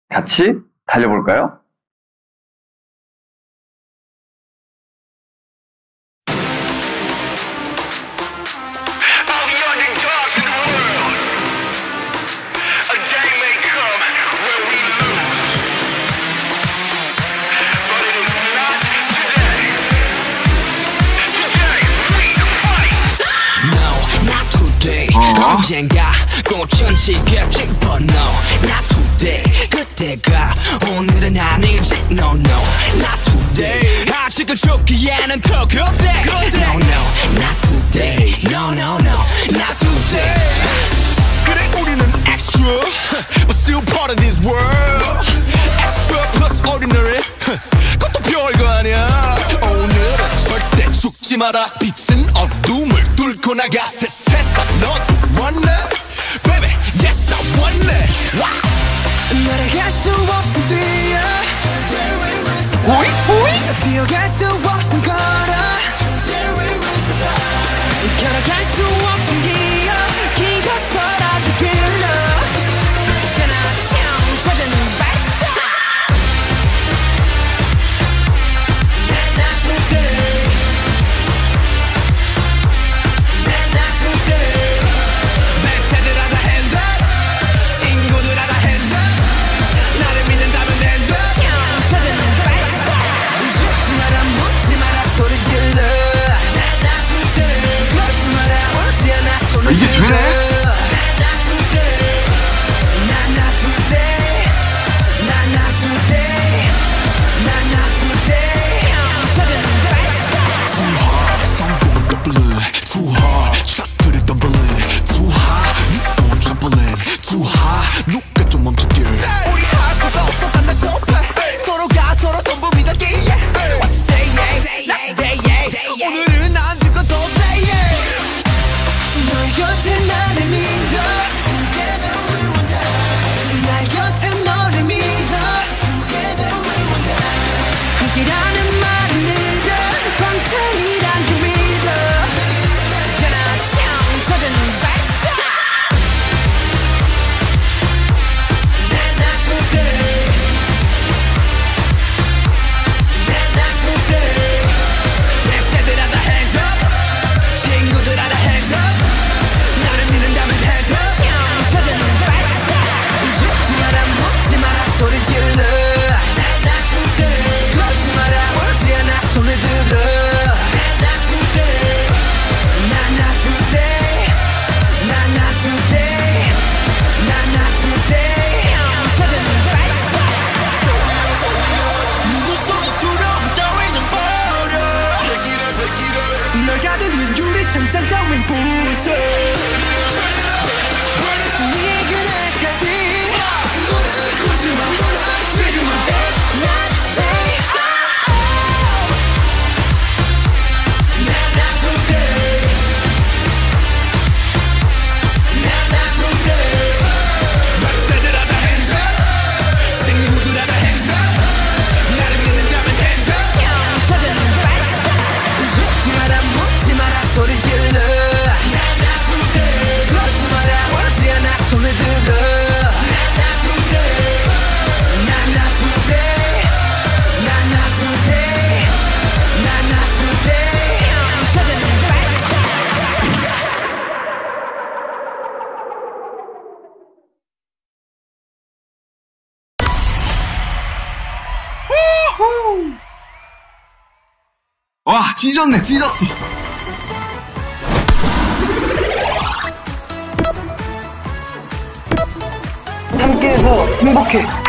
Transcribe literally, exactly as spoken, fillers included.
같이 달려볼까요? 언젠가 꽃은 지겠지 but no not today 그때가 오늘은 아니지 no no not today 아직은 죽기에는 더 그때 no no not today no no no not today 그래 우리는 extra but still part of this world extra plus ordinary 그것도 별거 아니야 오늘은 절대 죽지 마라 빛은 어둠을 뚫고 나가 새 세상 넌 원래 baby yes I want it wow 날아갈 수 없음 뛰어 호이 호이 뛰어갈 수 없음 걸어 걸어갈 수 없음 기어 기어서라도 길러 그나 총 찾아는 발사 Not today Not today 멘트들하다 hands up 친구들하다 hands up 나를 믿는다면 hands up 총 찾아는 발사 죽지 마라 묻지 마라 소리 질러 Not today 걷지 마라 오지 않아 손을 이게 되네? 오늘은 안 죽어도 돼 너의 곁에 나를 믿어 Together we will die 나의 곁에 너를 믿어 Together we will die 함께라는 말을 믿어 방탄이란 그 믿어 그나 총 찾아는 발사 Not today Not today 랩새들하다 hands up 친구들하다 hands up 나를 믿는다면 hands up 총 찾아는 발사 죽지 마라 묻지 마라 소리 질러 Not today 걷지 마라 오지 않아 손을 들어 Not today Not not today Not not today Not not today 총 찾아는 발사 누구 소리 두려움 따위는 버려 널 가득는 유리창장 따윈 부숴 네 그날까지 거짓말 지금은 Not today Not not today Not not today 랩새들하다 hands up 친구들하다 hands up 나를 믿는다면 hands up 총 찾아는 발사 죽지 마라 묻지 마라 소리 질러 Not today 걷지 마라 오지 않아 손을 들어 Not today Not not today Not not today Not not today 총 찾아는 발사 와, 찢었네, 찢었어. 함께해서 행복해.